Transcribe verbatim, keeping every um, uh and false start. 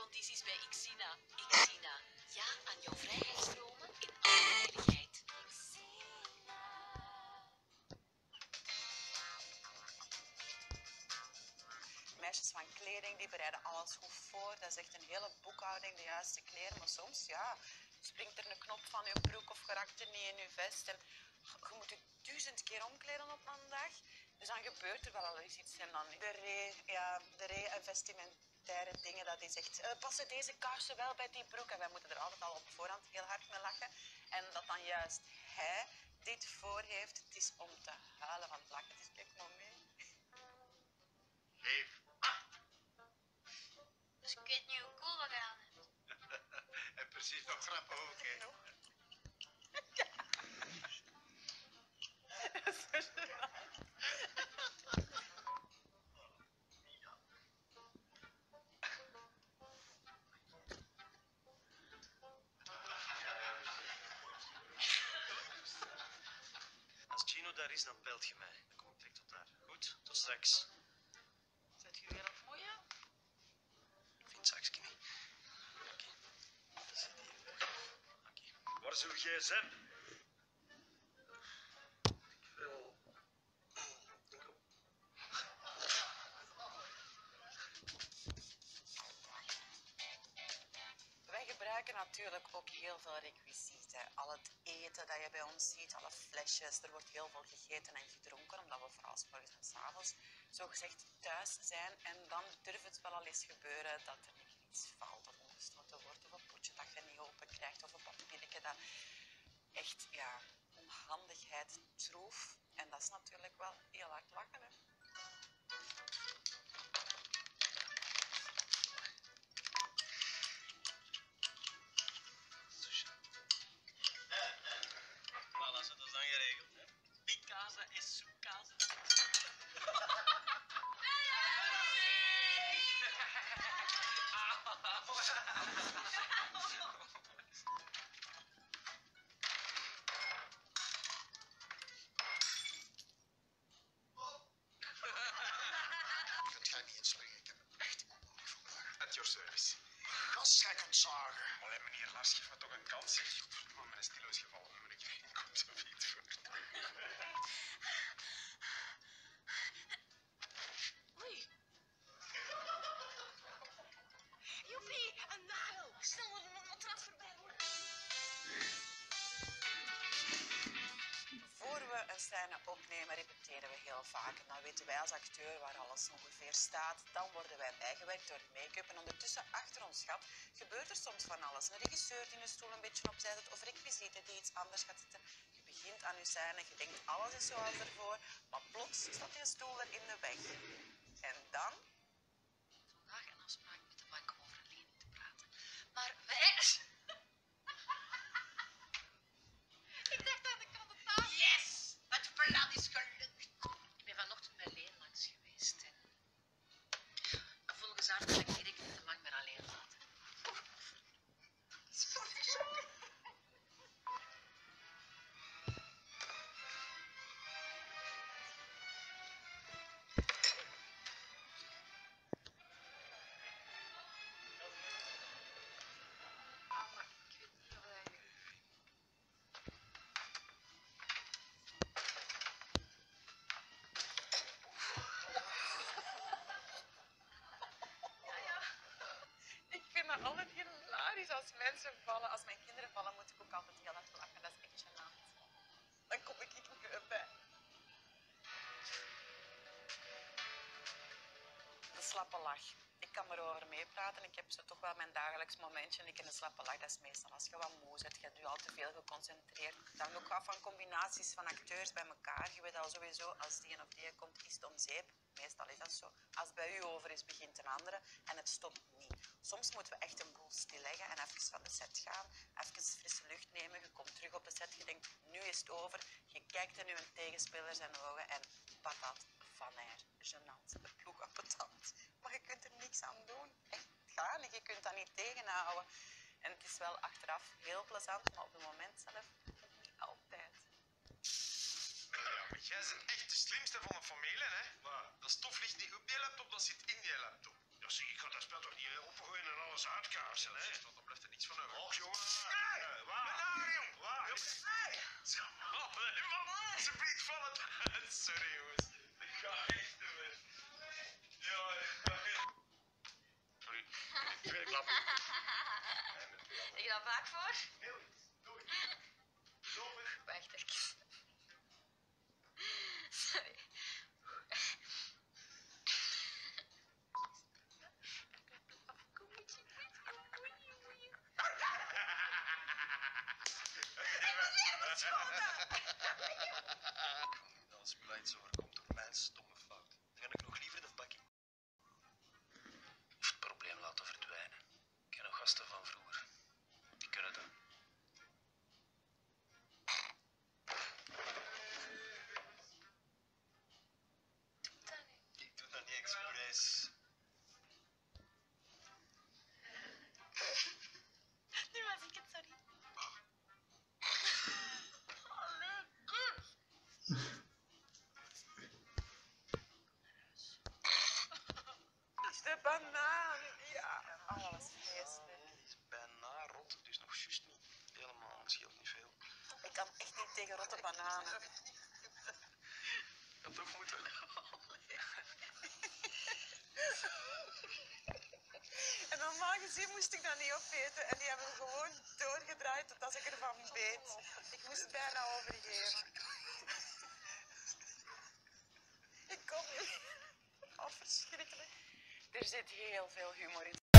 condities bij Xina. Xina. Ja aan jouw vrijheidsdromen in alle veiligheid. Meisjes van kleding die bereiden alles goed voor. Dat is echt een hele boekhouding, de juiste kleren. Maar soms, ja, springt er een knop van je broek of geraakt er niet in je vest. En je moet je duizend keer omkleden op een dag. Dus dan gebeurt er wel al eens iets. En dan de re, ja, de re-investimentaire dingen, dat is echt... Uh, passen deze kousen wel bij die broek? En wij moeten er altijd al op voorhand heel hard mee lachen. En dat dan juist hij dit voor heeft, het is om te huilen van het lachen. Dus kijk maar mee. Geef. Dus ik weet niet hoe cool we gaan. En precies nog grappen ook, hè. Nog? Ja. Dat is zo gênant. Als Gino daar is, dan belt je mij. Dan kom ik direct tot daar. Goed, tot straks. Zet je weer op moeien? Ik vind straks niet. Oké. Dat zit hier. Oké. Waar is uw gsm? Ik wil... Wij gebruiken natuurlijk ook heel veel requisieten. Al het eten dat je bij ons ziet, alle flesjes. Er wordt heel veel gegeten en gedronken, omdat we vooral 's morgens en 's avonds zogezegd thuis zijn. En dan durft het wel al eens gebeuren dat er een keer iets valt of omgestoten wordt. Of een potje dat je niet open krijgt. Of een papiertje dat echt, ja, onhandigheid troef. En dat is natuurlijk wel heel hard lachen, hè. Voilà, dat is dan geregeld, hè. Picasa is soepkaas. Kunt jij niet inspringen? Ik heb echt onnodig vandaag. At your service. Gast, jij kunt zagen. Allee, meneer Lars, geef me toch een kans. Zeg. Oh, mijn stilo is gevallen. Nu moet ik geen komt zo fiets voor. Oei. Joepie, een nagel. Snel moet een matras voorbij worden. Voor we een scène opnemen, repeteren we heel vaak. En dan weten wij als acteur waar alles ongeveer staat. Dan worden wij bijgewerkt door make-up. En ondertussen, achter ons gat, gebeurt er soms van alles. Een regisseur die een stoel een beetje opzij zet of requisiete die iets anders gaat zitten. Je begint aan je scène, je denkt alles is zoals ervoor. Maar plots staat die stoel er in de weg. En dan... Vandaag een afspraak met de bank om over een lening te praten. Maar wij... Ik dacht dat ik aan de tafel... Yes! Het plan is gelukt. Ik ben vanochtend bij Leen langs geweest en... volgens haar kan ik Erik niet te lang meer alleen laten. Ah, maar ik weet niet of hij... Ja, ja. Ik vind dat altijd hilarisch als mensen vallen. Als mijn kinderen vallen, moet ik ook altijd heel hard lachen. Dat is echt gênant. Dan kom ik niet meer bij. De slappe lach. Ik kan erover meepraten. Ik heb zo toch wel mijn dagelijks momentje. En ik in de slappe lach, dat is meestal als je wat moe bent. Je hebt je al te veel geconcentreerd. Dan ook af van combinaties van acteurs bij elkaar. Je weet al sowieso, als die en of die komt, is het om zeep. Meestal is dat zo. Als het bij u over is, begint een andere. En het stopt niet. Soms moeten we echt een boel stilleggen en even van de set gaan. Even frisse lucht nemen. Je komt terug op de set. Je denkt, nu is het over. Je kijkt in uw tegenspeler zijn ogen en patat van air. Genant. De ploeg op het tand. Maar je kunt er niks aan doen. Echt gaan. Je kunt dat niet tegenhouden. En het is wel achteraf heel plezant, maar op het moment zelf niet altijd. Ja, maar jij bent echt de slimste van de familie, hè? Maar dat stof ligt niet op die laptop, dat zit in die laptop. Ja, zie, ik ga dat spel toch niet opgooien en alles wel zaadkaarsen, hè? Dan blijft er niets van over. Och, jongen. Hé, waar? Jong, waar? Hé! Man, ze biedt van het uit. Sorry, jongens. Ik ga echt niet meer. Ja, ja. Sorry. Tweede klap. Heb je daar vaak voor? Heel goed. Doe het. Zomer. Wacht even. Sorry. Als mij iets overkomt door mijn stomme fout, dan ga ik nog liever een bakje. Of het probleem laten verdwijnen. Ik ken nog gasten van vroeger. Die kunnen dat. Ik doe dat niet expres. Nu was ik het, sorry. Allee, kind. Is de banaan. Ja, oh, dat is vreselijk. Het is bijna rot, dus nog juist niet. Helemaal, het scheelt niet veel. Ik kan echt niet tegen rotte bananen. Dat toch moeten. En normaal gezien moest ik dat niet opeten. En die hebben gewoon doorgedraaid tot als ik ervan beet. Ik moest het bijna overgeven. Ik kom niet. Oh, verschrikkelijk. Er zit heel veel humor in.